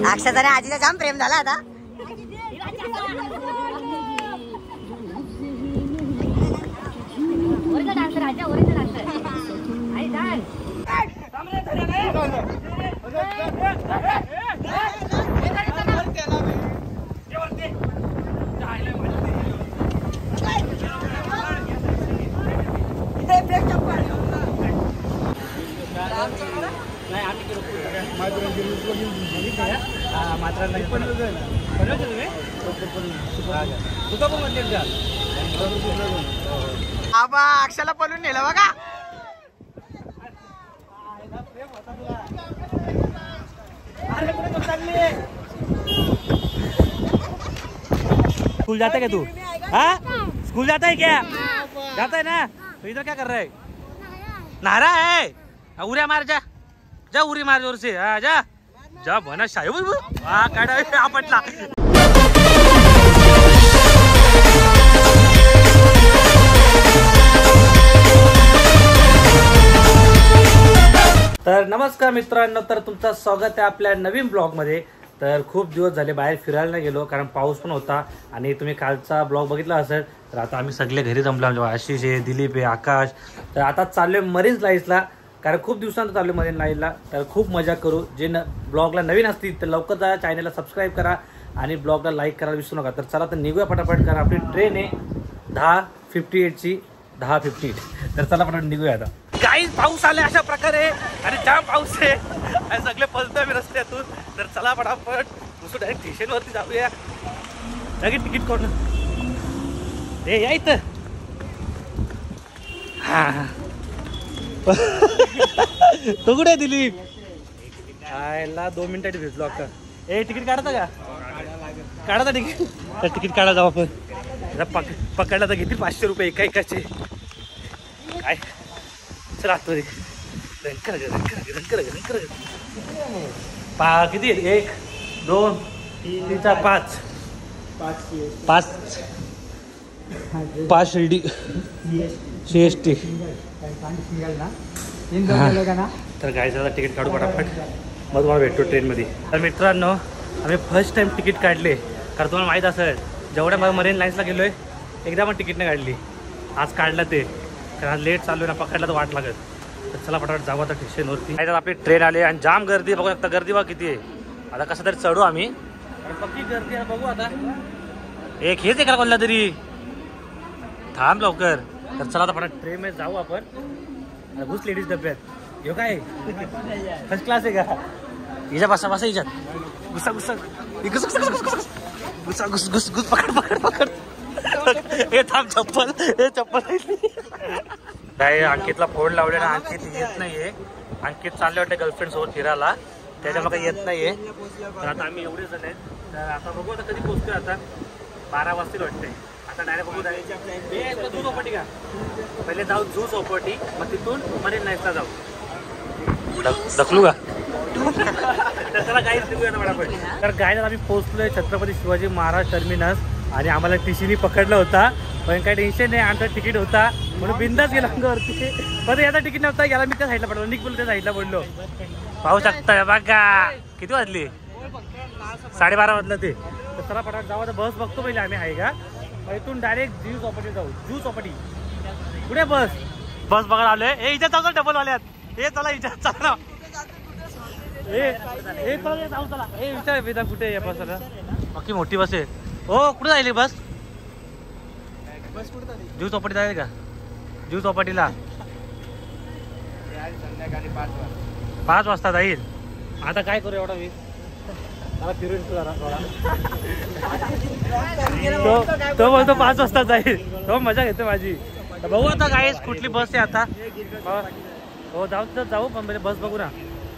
अक्षताने आजीचा जाम प्रेम झाला आता. आबा अक्षाला पळून नेलं बघा. स्कूल जाता है क्या तू? हाँ स्कूल जाता है क्या? जाता है ना. तो इधर क्या कर रहा है? नहा रहा है. उऱ्या मार जा जा उरी मार जोर से. हाँ जा जा बना शाही हा काढा आपटला. तर नमस्कार मित्रांनो, तर तुमचं स्वागत आहे आपल्या नवीन ब्लॉगमध्ये. तर खूप दिवस झाले बाहेर फिरायला नाही गेलो कारण पाऊस पण होता आणि तुम्ही कालचा ब्लॉग बघितला असेल. तर आता आम्ही सगळे घरी जमलो. म्हणजे आशिष आहे, दिलीप आहे, आकाश. तर आता चाललोय मरीन लाईन्सला कारण खूप दिवसांत चाललोय मरीन लाईन्सला. तर खूप मजा करू. जे ब्लॉगला नवीन असतील तर लवकर जा, चॅनलला सबस्क्राईब करा आणि ब्लॉगला लाईक करायला विसरू नका. तर चला तर निघूया पटापट कारण आपली ट्रेन आहे 10:58ची 10:58. तर चला पटापट निघूया आता. काही पाऊस आले अशा प्रकारे आणि जाम पाऊस आहे आणि सगळे पळतोय आम्ही रस्त्यातून. तर चला पटापट दुसरं डायरेक्ट स्टेशनवरती जाऊया. लगेच तिकीट करून ए या इथं. हा तो कुठे दिली आयला 2 मिनिटात भेटलो आता. ए तिकीट काढता का? काढा तिकीट. तर तिकीट काढा जाऊ आपण. पकडला तर घेतील 500 रुपये एका एकाचे. काय चला तो किती 1 2 3 4 5 शिर्डी CST. तर काय झालं तिकीट काढू पटापट मग तुम्हाला भेटतो ट्रेनमध्ये. तर मित्रांनो आम्ही फर्स्ट टाइम तिकीट काढले कारण तुम्हाला माहीत असेल जेवढ्या मला मरीन लाईन्सला गेलो आहे एकदा पण तिकीट नाही काढली. आज काढलं ते कारण लेट चालू आहे ना, पकडला तर वाट लागत. तर चला पटापट जाऊ आता स्टेशनवरती. नाही तर आपली ट्रेन आली आणि जाम गर्दी बघू शकता. गर्दी बघा किती आहे. आता कसं तरी चढू आम्ही. पक्की गर्दी आहे बघू आता. एक हेच आहे का कोणला तरी थांब लवकर. तर चला आता पटापट ट्रेनमध्ये जाऊ आपण. घुस लेडीज डब्यात हे काय फर्स्ट क्लास आहे का? हिच्या बसा बसा हिच्यात गुस्सा गुस्सा गुस्सा घुस घुस घुस पकड पकड पकड. हे थांब चप्पल हे चप्पल काय अंकितला फोन लावले ना. अंकित येत नाहीये. अंकित चालले वाटते गर्लफ्रेंड सोबत फिरायला त्याच्यामुळे काही येत नाहीये. तर आता आम्ही एवढे जण आहेत. तर आता बघू आता कधी पोहोचतोय. आता 12 वाजतील वाटते. आता डायरेक्ट बघू झू चौपाटी का पहिले जाऊ झू चौपाटी मग तिथून मरीन लाईन्सला जाऊ. ढकलू का? तर त्याला गाईड देऊया ना पटापट. तर गाईड आम्ही पोहोचलोय छत्रपती शिवाजी महाराज टर्मिनस आणि आम्हाला टीसीनी पकडला होता पण काही टेन्शन नाही. आमचा तिकीट होता म्हणून बिंदास गेला अंगावरती. पण याचा तिकीट नव्हता गेला. मी त्या साईडला पडलो. निक बोलतो त्या साईडला पडलो. पाहू शकता बघा किती वाजली 12:30 वाजलं ते. तर चला पटापट जाऊ. आता बस बघतो पहिले आम्ही आहे का. इथून डायरेक्ट झू चौपाटी जाऊ. झू चौपाटी कुठे बस बघायला आलोय. हे इथे चालू डबल वाल्यात. हे चला इथे चला हे चला जाऊ चला. हे विचार वेदा कुठे आहे बसला. बाकी मोठी बस आहे. हो कुठे जाईल बस? झू चौपाटी जाईल का? झू चौपाटीला संध्याकाळी 5 वाजता जाईल. आता काय करू एवढा मी मला फिरून तो बोलतो 5 वाजता जाईल. तो मजा घेतो माझी. बघू आता काय कुठली बस आहे आता. हो जाऊ तर जाऊ पण म्हणजे बस बघू ना.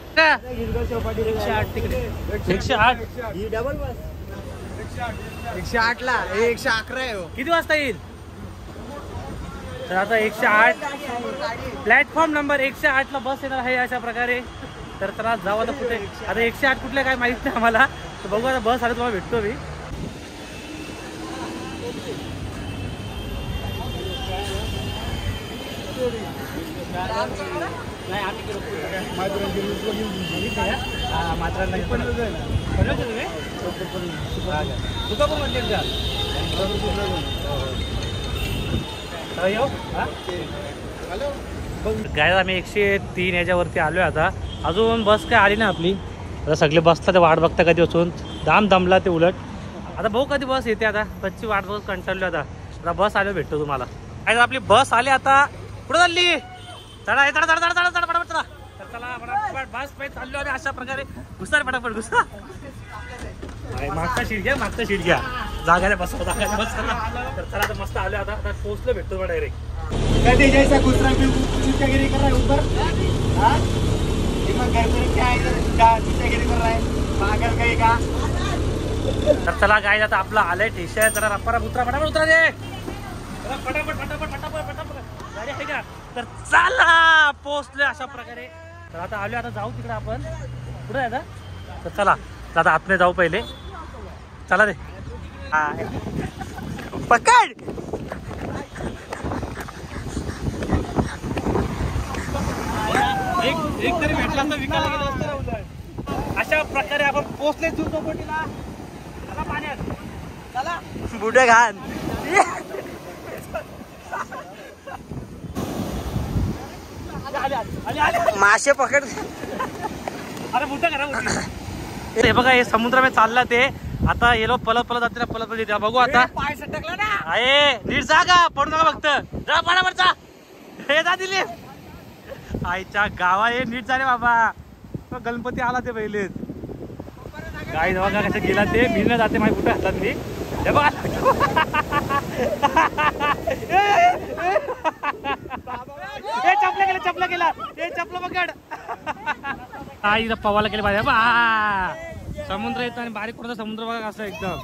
108 तिकडे 108 ही डबल बस 108 ला 111 आहे. किती वाजता येईल? तर आता 108 प्लॅटफॉर्म नंबर 108 ला बस येणार आहे अशा प्रकारे. तर चला जाऊ आता. कुठे आता 108 कुठल्या काय माहित नाही आम्हाला. तर बघू आता बस आली तुम्हाला भेटतो मी. नाही आम्ही काय आम्ही 103 याच्यावरती आलोय आता. अजून बस काय आली ना आपली. आता सगळे बसला ते वाट बघता कधी असून दाम दमला ते उलट. आता भाऊ कधी बस येते आता. कच्ची वाट बघ कंटाळलो आता. आता बस आलो भेटतो तुम्हाला. काय आपली बस आली आता. कुठं चालली. चढा चढा चढा चढा चढा पटापट चला. चला फटाफट बस पाहिजे चाललो आणि अशा प्रकारे घुसा फटाफट घुसा. मागचा शीट घ्या मागचा शीट घ्या. जागाने बसवा जागाने बसवा. तर चला आता मस्त आलो आता. आता पोहोचलो भेटतो तुम्हाला डायरेक्ट. कधी जैसा गुजरा चिंतागिरी कर रहा है ऊपर हाँ दिमाग घर पर क्या है चिंतागिरी कर रहा है पागल कहीं का. तर चला काय आता आपला आलंय ठेशा. जरा रप्पा उतरा फटाफट उतरा दे. फटाफट फटाफट फटाफट फटाफट गाडी आहे का. तर चला पोहोचले अशा प्रकारे. तर आता आलो आता जाऊ तिकडे आपण. कुठे आहे आता. तर चला आता आतमध्ये जाऊ पहिले. चला रे पकड एक तरी भेटला तर विकायला गेला असतं. अशा प्रकारे आपण पोहोचले चौपाटीला. चला पाण्यात चला बुडे घाण मासे पकड. अरे मोठं करा. हे बघा हे समुद्रामध्ये चालला ते. आता ये लोक पलत पलत जाते ना पलत पलत येते. बघू आता पाय सटकला ना. आहे नीट जा का पडू नका फक्त. जा पडापड जा. हे जा दिली आईच्या गावा. हे नीट झाले बाबा. गणपती आला ते पहिले. गाई बघा कसं गेला ते. भिन्न जाते माझी कुठे हातात मी. हे बघा हे चपला गेला चपला गेला. हे चपला पकड. आई पवायला केले पाहिजे बा. समुद्र येतो आणि बारीक कुठचा समुद्र बघा कसं एकदम.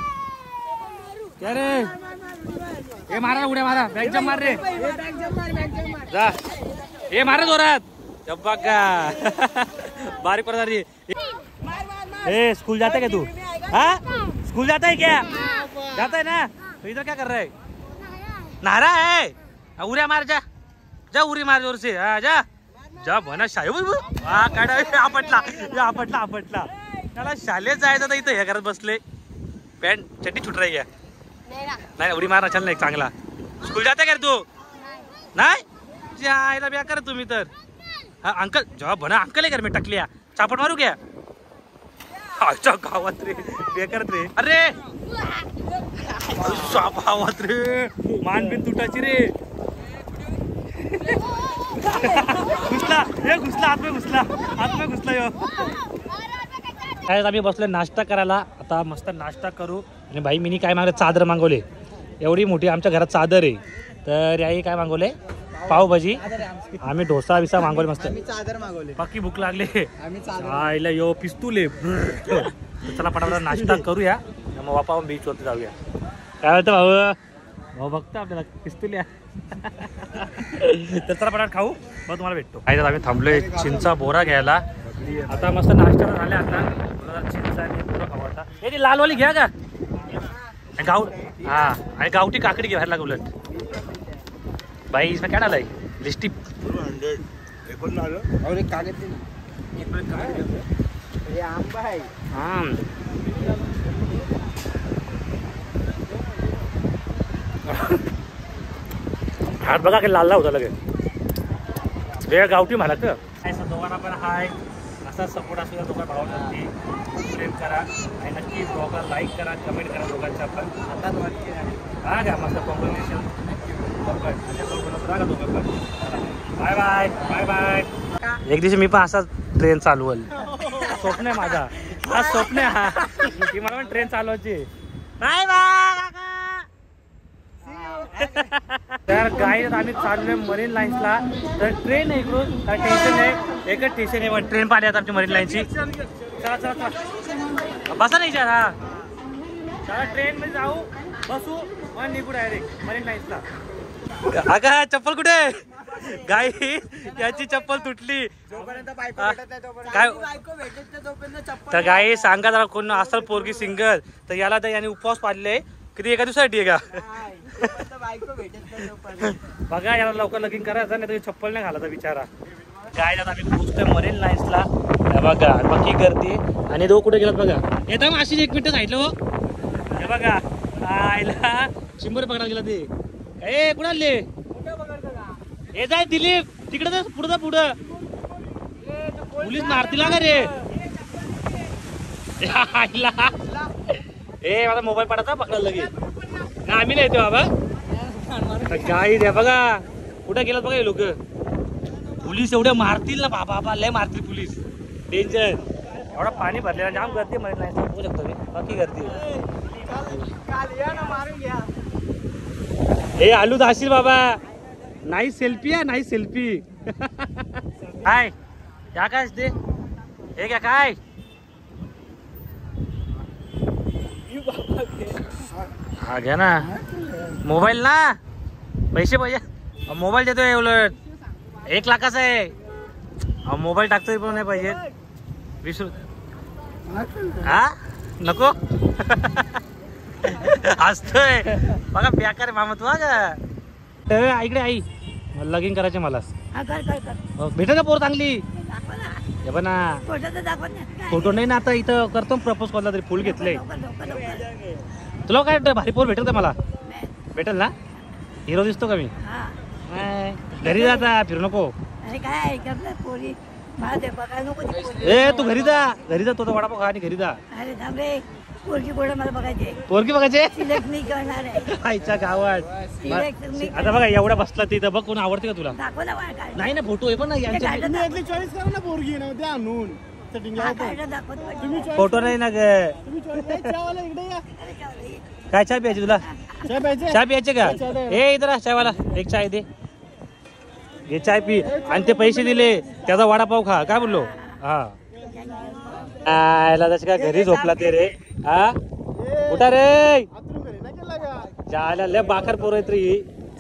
रे हे मारा उड्या मारा. बॅग जम मार रे जा. हे मारा जोरात बघा. बारीक पडता रे. ए स्कूल जाता है क्या तू. हाँ स्कूल जाता है क्या. जाता है ना. तो इधर क्या कर रहा है. नहा रहा है. उड्या मार जा जा. उरी मार जोर से. हाँ जा जा भना शाळे. हा काढा. आपटला आपटला आपटला. त्याला शाळेत जायचं तर इथं हे करत बसले. पॅन्ट चड्डी छुट रही है. नाही उडी मार चल ना एक चांगला. स्कूल जाता का रे तू. नाही आईला ब्या कर तुम्ही तर. हा अंकल जेव्हा भना अंकल आहे कर मी टकल्या. चापट मारू क्या. अच्छा गावात रे बेकारत रे. अरे गावात रे मान बिन तुटाची रे. घुसला हे घुसला आतमध्ये घुसला आतमध्ये घुसला यो. काय आम्ही बसलो नाश्ता करायला. आता मस्त नाश्ता करू. आणि भाई मी काय मागले चादर मागवले. एवढी मोठी आमच्या घरात चादर आहे. तर याही काय मागवले पावभाजी. आम्ही डोसा बिसा मागवले मस्त. चादर मागवले. बाकी भूक लागले. आईला यो पिस्तूले. चला पटापट नाश्ता करूया. मग वापा बीच वरती जाऊया. काय होतं भाऊ. भाऊ बघतो आपल्याला पिस्तूल्या. तर चला पटापट खाऊ मग तुम्हाला भेटतो. काय तर आम्ही थांबलोय चिंचा बोरा घ्यायला. आता मस्त नाश्ता झाले. आता चिंचा आणि बोरा खाऊ. आता हे लालवाली घ्या का. गाव हा आणि गावठी काकडी घ्या लागलं उलट. भाई इसमें क्या डाला है लिस्टिक. और एक कागज ये आंबा है. हात बघा की लाल होता लगेच. वेळ गावठी मला तर दोघांना पण हाय असा सपोर्ट असू द्या. दोघा भावांवरती प्रेम करा आणि नक्की ब्लॉगला लाईक करा कमेंट करा. दोघांच्या पण हा का मस्त combination. Bye bye bye bye. एक दिवशी मी पण असाच ट्रेन चालवल. स्वप्न आहे माझा. हा स्वप्न आहे हा की मला पण ट्रेन चालवायची. Bye bye. तर गाई आम्ही चाललोय मरीन लाईन्सला. तर ट्रेन आहे इकडून काय टेन्शन नाही. एकच स्टेशन आहे ट्रेन पाहिली आता आमची मरीन लाईनची. चला चला चला बसा नाही सर. हा चला ट्रेन मध्ये जाऊ बसू मग निघू डायरेक्ट मरीन लाईन्सला. अगं चप्पल कुठे. गाई याची चप्पल तुटली. काय तर गाई सांगा जरा कोण असेल पोरगी सिंगल तर याला तर याने उपवास पाडले. किती एका दिवसासाठी आहे का. बघा याला लवकर लगीन करायचं नाही तर चप्पल नाही घालायचा बिचारा. काय आम्ही पोहोचतोय मरीन लाईन्सला. हे बघा बाकी गर्दी आणि दो कुठे गेलात बघा येता मग अशीच 1 मिनिट सांगितलं हो हे बघा आयला 100 पकडा गेला ते ए कुठं आले हे जाय दिलीप तिकडे तर पुढं पुढं पोलीस मारतील का रे आईला ए माझा मोबाईल पडायचा पकडायला लगेच आम्ही नाही येतो बाबा काय द्या बघा कुठे गेलात बघा हे लोक पोलीस एवढे मारतील ना बाबा लय मारतील पोलीस डेंजर एवढा पाणी भरलेला जाम गर्दी मध्ये नाही सांगू शकतो मी बाकी गर्दी हे आलू दाशील बाबा नाही सेल्फी आहे नाही सेल्फी काय क्या काय असते हे क्या काय हा घ्या ना मोबाईल ना पैसे पाहिजे मोबाईल देतोय उलट 1 लाखाचा आहे मोबाईल टाकतोय पण नाही पाहिजे 20 हा नको असतोय बघा बेकार मामा तू का इकडे आई लगीन करायचे मला भेटेल का पोर चांगली हे पण फोटो नाही ना आता इथं करतो प्रपोज कोणता तरी फुल घेतलंय तुला काय भारी पोर भेटेल का मला भेटेल ना हिरो दिसतो का मी घरी जाता फिरू नको ए तू घरी जा तो वडापाव खा आणि घरी जा पोरगी बघायचे आईच्या गावात आता बघा एवढा बसला तिथं बघ कोण आवडते का तुला नाही ना फोटो आहे पण फोटो नाही ना ग काय चहा प्यायची तुला चहा प्यायचे का ए इधर चायवाला एक चाय दे हे चाय पी आणि ते पैसे दिले त्याचा वडापाव खा काय बोललो हा आयला तस का घरी झोपला ते रे हा कुठं रे जायला लय बाकर पोर आहेत रे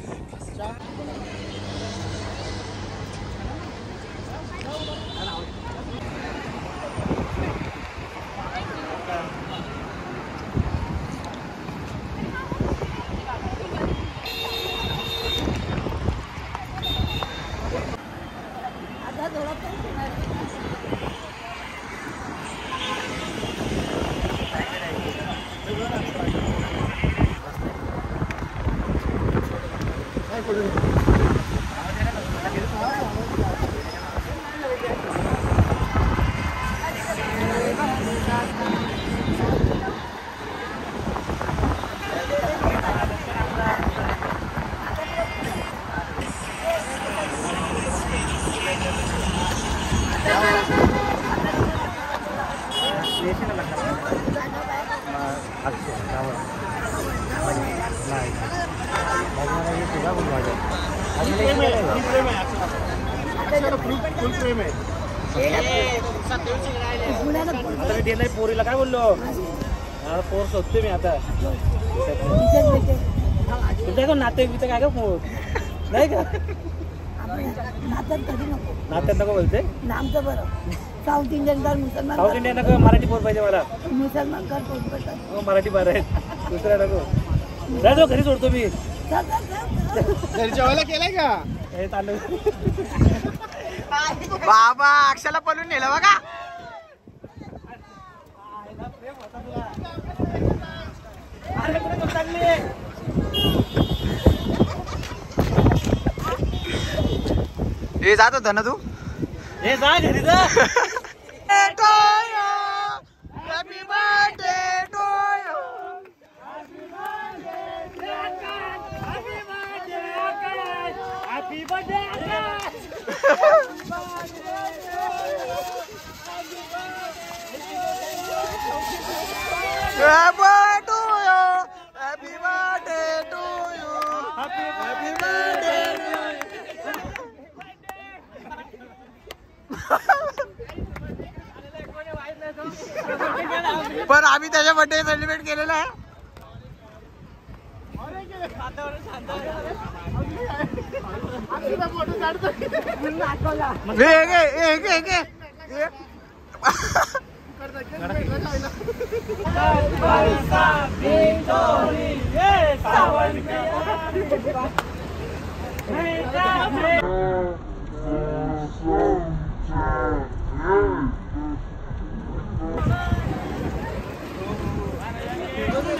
पोरीला काय बोललो पोर शोधते मी आता तुमच्या का नाते काय का पोर नाही का नात्यात नको बोलते साऊथ इंडियन कर मुसलमान साऊथ इंडियन नको मराठी पोर पाहिजे मला मुसलमान कर मराठी बरं आहे दुसऱ्या नको जाऊ घरी सोडतो मी घरी जेवायला केलाय का हे चालू बाबा अक्षाला पळून नेलं बघा हे जात होता ना तू हे जा घरी जा पण आम्ही त्याच्या बर्थडे सेलिब्रेट केलेला आहे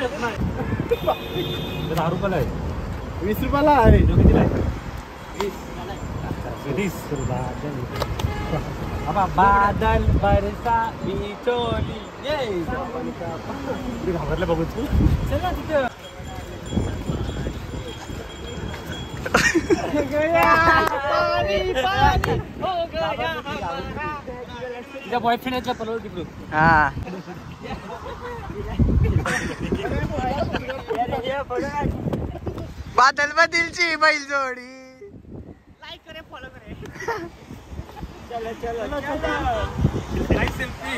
रुपयाला आहे 20 रुपयाला आहे कितीला आहे 20 बादल बरसा बिचोली घाबरलं बघू तू चल ना तिथं तुझ्या बॉयफ्रेंडच्या पलवर तिकडून बादल बदलची बैल जोडी लाइक करे फॉलो करे चलो चलो लाइक सेल्फी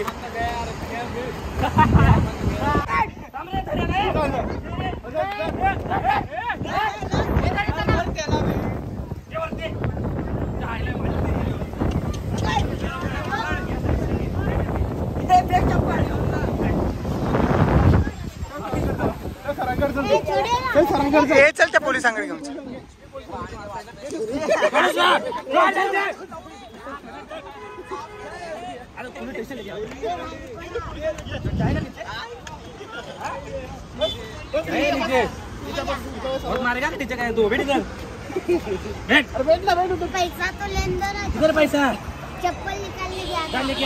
चल त्या पोलिसांकडे घेऊन मारेगा टीचर काय तू भेट पैसा तो लेन दो ना इधर पैसा चप्पल निकाल के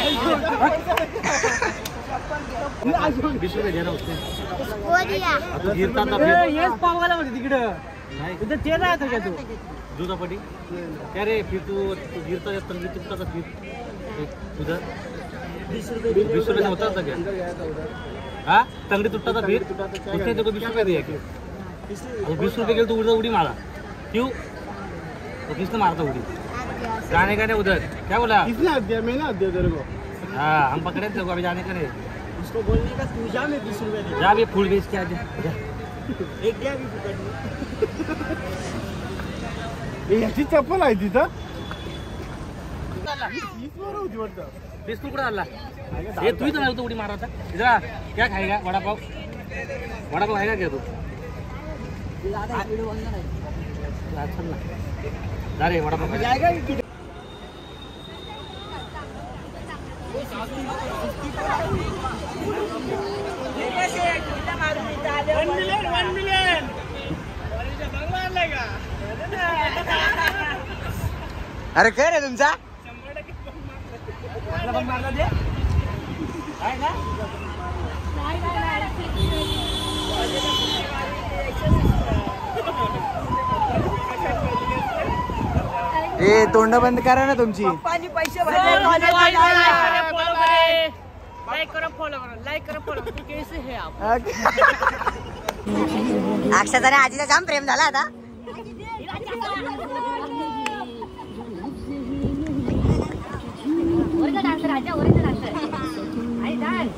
20 रुपये दे ना उसने वो दिया गिरता था येस पावगाला होती तिकडं तिथं ते राहत का तू दुधापटी क्या रे फिर तू गिरता या तंगी तुटता था फिर उधर 20 रुपये में होता था क्या हाँ तंगड़ी टूटता था फिर उसने तेरे को 20 रुपये दिया क्या 20 रुपये के लिए तो उड़ी मारा क्यों तो किसने मारा था उड़ी जाने का नहीं उधर क्या बोला किसने हाथ दिया मैंने हाथ दिया तेरे को हाँ हम पकड़े थे अभी जाने का नहीं उसको बोलने का तू जा मैं 20 रुपये जा भी फूल बेच के आ जा एक गया भी पकड़ याची चप्पल आहे तिथं बिस्कुट कुठं आला ये तू ही तो उड़ी मारा था इधर आ, क्या खाएगा वड़ा पाव खाएगा क्या तू अच्छा ना जा रे वड़ा पाव जाएगा $1 million अरे काय रे तुमचा ए तोंड बंद करा ना तुमची पैसे लाइक करो फॉलो कैसे है आप अक्षताने आजीचा जाम प्रेम झाला आता डान्सर आजा ओरिजिनल डान्सर आई डान्स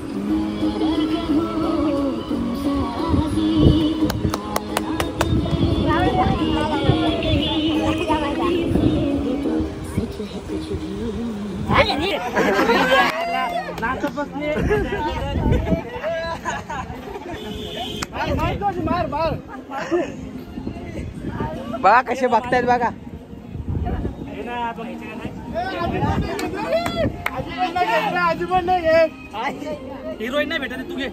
बघा कसे बघतायत बघा हिरोईन नाही भेटत तू घे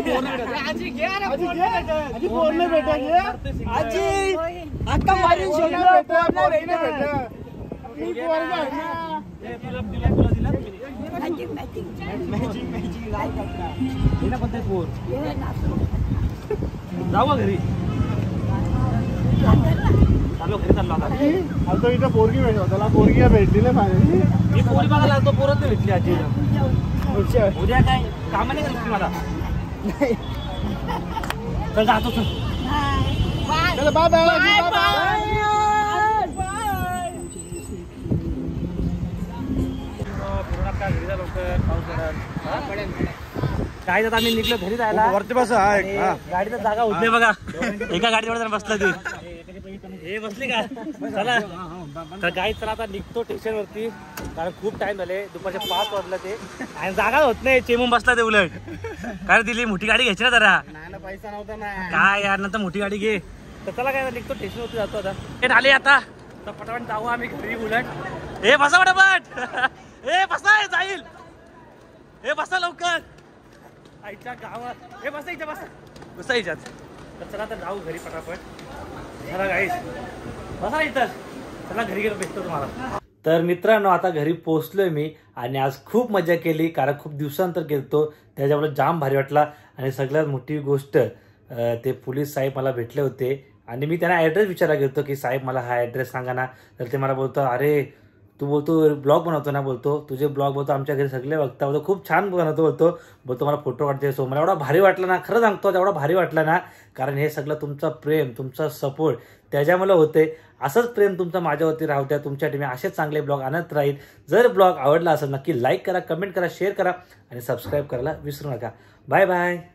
जाऊ घरी चाललो घरी चाललो आता इथं पोरगी भेटतो त्याला पोरगी भेटली नाही फायनली मी पोरी बघायला तो पोरच नाही भेटली आजी उद्या काय कामा नाही करत मला चल जातो चल बाय बाय काय जात आम्ही निघलो घरी जायला वरती बस गाडीचा जागा होत नाही बघा एका गाडीवर बसला तू हे बसली का चला तर गाडी चला आता निघतो स्टेशन वरती कारण खूप टाइम झाले दुपारचे 5 वाजले ते आणि जागा होत नाही चेमून बसला ते उलट काय दिली मोठी गाडी घ्यायची ना जरा पैसा नव्हता ना काय यार नंतर मोठी गाडी घे तर चला काय निघतो स्टेशन वरती जातो आता हे आले आता तर फटाफट जाऊ आम्ही घरी उलट हे बसा फटाफट हे बसा जाईल हे बसा लवकर आईच्या गावात हे बसा इथे बसा कसं याच्यात तर चला आता जाऊ घरी पटापट. चला गाईस बसा इथं. चला घरी गेलो भेटतो तुम्हाला. तर मित्रांनो आता घरी पोहोचलोय मी आणि आज खूप मजा केली कारण खूप दिवसानंतर गेलतो त्याच्यामुळे जाम भारी वाटला. आणि सगळ्यात मोठी गोष्ट ते पोलीस साहेब मला भेटले होते आणि मी त्यांना ॲड्रेस विचारायला गेलो की साहेब मला हा ॲड्रेस सांगा ना. तर ते मला बोलतो अरे तू बोलतो ब्लॉग बनवतो ना, बोलतो तुझे ब्लॉग बोलतो आमच्या घरी सगळे बघता, बोलतो खूप छान बनवतो बोलतो मला फोटो काढते. सो मला एवढा भारी वाटला ना, खरं सांगतो एवढा भारी वाटला ना कारण हे सगळं तुमचा प्रेम तुमचा सपोर्ट त्याच्यामुळे होते. असंच प्रेम तुमचं माझ्यावरती राहू द्या. तुमच्यासाठी मी असेच चांगले ब्लॉग आणत राहील. जर ब्लॉग आवडला असेल नक्की लाईक करा, कमेंट करा, शेअर करा आणि सबस्क्राईब करायला विसरू नका. Bye bye.